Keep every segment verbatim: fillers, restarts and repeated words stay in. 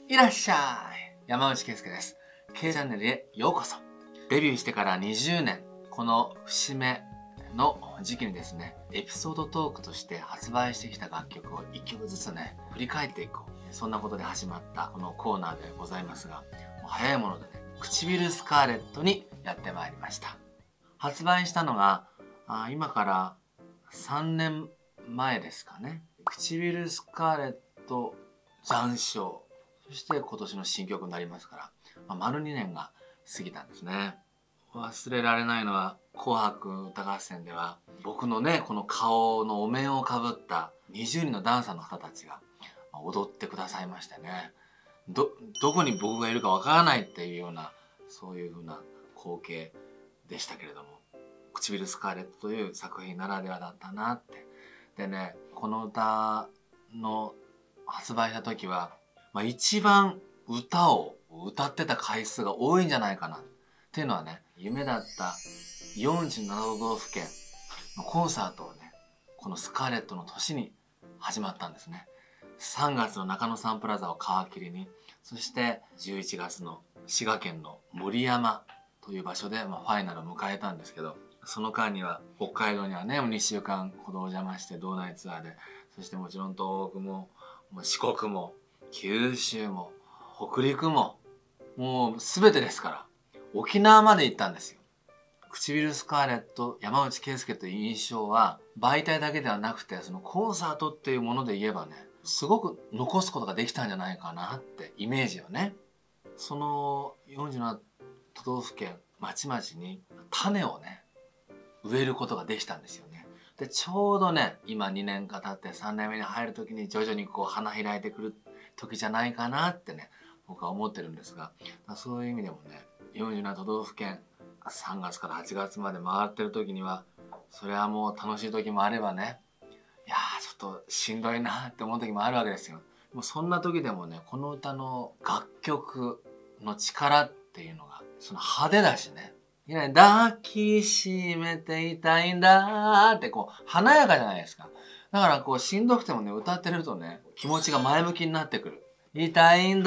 いらっしゃい。山内圭介です。K チャンネルへようこそ。デビューしてからにじゅうねん、この節目の時期にですね、エピソードトークとして発売してきた楽曲をいっきょくずつね、振り返っていこう。そんなことで始まったこのコーナーでございますが、もう早いものでね、唇スカーレットにやってまいりました。発売したのが、あ今からさんねんまえですかね。唇スカーレット残暑。そして今年の新曲になりますから、まあ、丸にねんが過ぎたんですね。忘れられないのは、紅白歌合戦では、僕のね、この顔のお面をかぶったにじゅうにんのダンサーの方たちが踊ってくださいましてね。ど、どこに僕がいるかわからないっていうような、そういう風な光景でしたけれども、唇スカーレットという作品ならではだったなって。でね、この歌の発売した時は、まあ、一番歌を歌ってた回数が多いんじゃないかなっていうのはね、夢だったよんじゅうなな都道府県のコンサートをね、このスカーレットの年に始まったんですね。さんがつの中野サンプラザを皮切りに、そしてじゅういちがつの滋賀県の森山という場所で、まあ、ファイナルを迎えたんですけど、その間には北海道にはね、にしゅうかんほどお邪魔して道内ツアーで、そしてもちろん東北も四国も九州も北陸ももう全てですから、沖縄まで行ったんですよ。唇スカーレット山内圭介という印象は媒体だけではなくて、そのコンサートっていうもので言えばね、すごく残すことができたんじゃないかなってイメージをね。そのよんじゅうなな都道府県まちまちに種をね植えることができたんですよね。でちょうどね、今にねんか経ってさんねんめに入る時に徐々にこう花開いてくる時じゃないかなってね、僕は思ってるんですが、そういう意味でもね、よんじゅうなな都道府県さんがつからはちがつまで回ってる時には、それはもう楽しい時もあればね、いやーちょっとしんどいなって思う時もあるわけですよ。もうそんな時でもね、この歌の楽曲の力っていうのがその派手だしね、いや抱きしめていたいんだーってこう華やかじゃないですか。だからこうしんどくてもね、歌ってるとね、気持ちが前向きになってくる。痛いん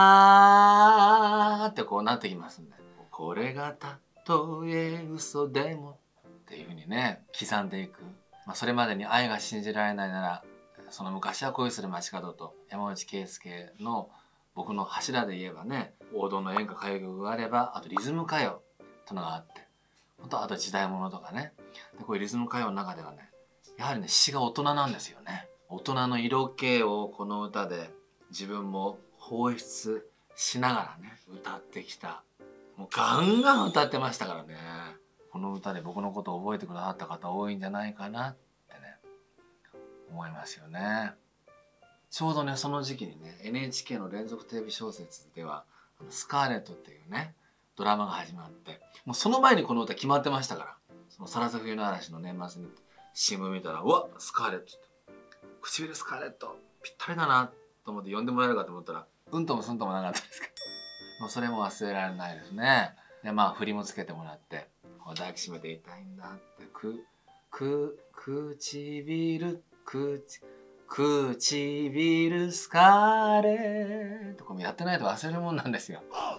だーってこうなってきますんで、これがたとえ嘘でもっていう風にね、刻んでいく。まあ、それまでに愛が信じられないなら、その昔は恋する街角と山内圭介の僕の柱で言えばね、王道の演歌歌謡曲があれば、あとリズム歌謡とのがあって、あとあと時代物とかね。でこういうリズム歌謡の中ではね、やはりね、詩が大人なんですよね。大人の色気をこの歌で自分も放出しながらね、歌ってきた。もうガンガン歌ってましたからね。この歌で僕のことを覚えてくださった方多いんじゃないかなってね、思いますよね。ちょうどね、その時期にね、エヌエイチケー の連続テレビ小説では、スカーレットっていうね、ドラマが始まって、もうその前にこの歌決まってましたから、そのサラサ冬の嵐の年末に シーエム 見たら、うわ、スカーレットって、唇スカーレット、ぴったりだなと思って呼んでもらえるかと思ったら、うんともすんともなかったですけど、もうそれも忘れられないですね。で、まあ、振りもつけてもらって、抱きしめていたいんだって、く、く、唇、くち、唇スカーレット。これやってないと忘れるもんなんですよ。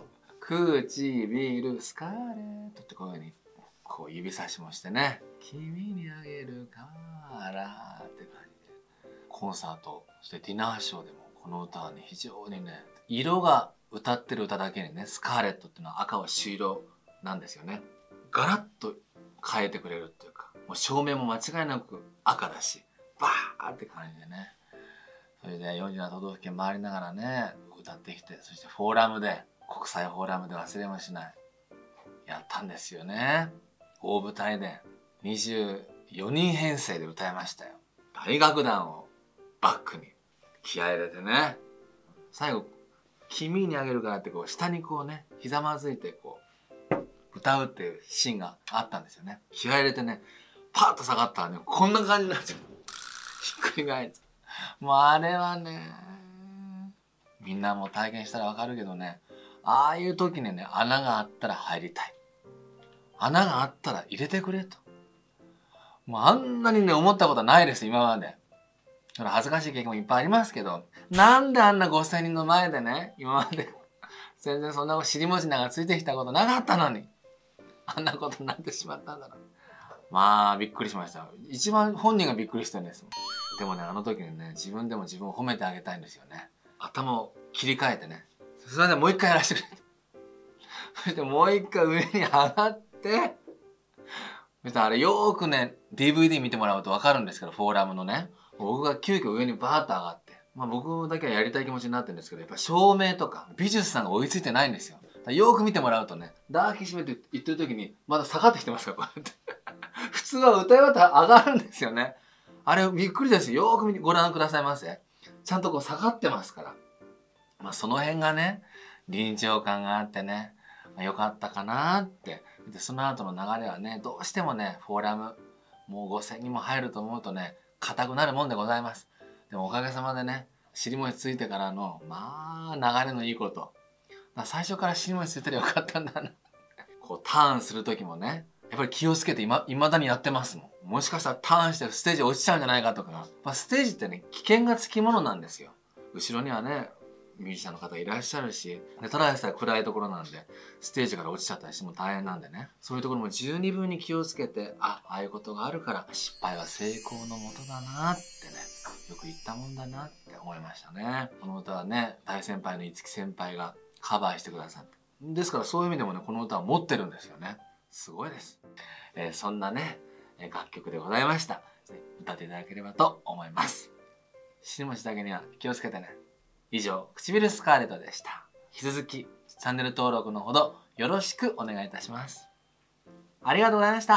唇スカーレットってこういう風に、こう指差しもしてね。君にあげるからって感じで。コンサート、そしてディナーショーでもこの歌はね、非常にね、色が歌ってる歌だけにね、スカーレットっていうのは赤は朱色なんですよね。ガラッと変えてくれるっていうか、もう照明も間違いなく赤だし、バーって感じでね。それでよんじゅうなな都道府県回りながらね、歌ってきて、そしてフォーラムで、国際フォーラムで忘れもしない。やったんですよね。大舞台でにじゅうよにん編成で歌いましたよ。大楽団をバックに気合い入れてね。最後、君にあげるからってこう、下にこうね、ひざまずいてこう、歌うっていうシーンがあったんですよね。気合い入れてね、パーッと下がったらね、こんな感じになっちゃう。ひっくり返って。もうあれはね、みんなも体験したらわかるけどね、ああいう時にね、穴があったら入りたい。穴があったら入れてくれと。もうあんなにね、思ったことはないです、今まで。 それ恥ずかしい経験もいっぱいありますけど、なんであんなごせんにんの前でね、今まで全然そんな尻文字なんかついてきたことなかったのに、あんなことになってしまったんだな。まあ、びっくりしました。一番本人がびっくりしてるんです。でもね、あの時にね、自分でも自分を褒めてあげたいんですよね。頭を切り替えてね。それでもう一回やらせてくれ。そしてもう一回上に上がって、そしてあれよーくね、ディーブイディー 見てもらうとわかるんですけど、フォーラムのね。僕が急遽上にバーッと上がって。まあ僕だけはやりたい気持ちになってるんですけど、やっぱ照明とか美術さんが追いついてないんですよ。よーく見てもらうとね、ダーキシメって言ってる時にまだ下がってきてますから、こうやって。普通は歌い終わったら上がるんですよね。あれびっくりですよ。よーく見てご覧くださいませ。ちゃんとこう下がってますから。まあその辺がね、臨場感があってね、まあ、よかったかなって。で、その後の流れはね、どうしてもね、フォーラム、もうごせんにんも入ると思うとね、硬くなるもんでございます。でもおかげさまでね、尻文字ついてからの、まあ、流れのいいこと。最初から尻文字ついてりゃよかったんだな。こう、ターンする時もね、やっぱり気をつけていま、未だにやってますもん。もしかしたらターンしてステージ落ちちゃうんじゃないかとか。まあ、ステージってね、危険がつきものなんですよ。後ろにはね、ミュージシャンの方いらっしゃるし、でただでさえ暗いところなんで、ステージから落ちちゃったりしても大変なんでね。そういうところも十二分に気をつけて、あ、ああいうことがあるから、失敗は成功のもとだなってね、よく言ったもんだなって思いましたね。この歌はね、大先輩の五木先輩がカバーしてくださって。ですからそういう意味でもね、この歌は持ってるんですよね。すごいです。えー、そんなね、楽曲でございました。歌っていただければと思います。尻文字だけには気をつけてね。以上、唇スカーレットでした。引き続き、チャンネル登録のほどよろしくお願いいたします。ありがとうございました。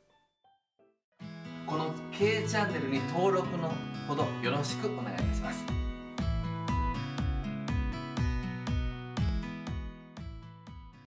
この K チャンネルに登録のほどよろしくお願いいたします。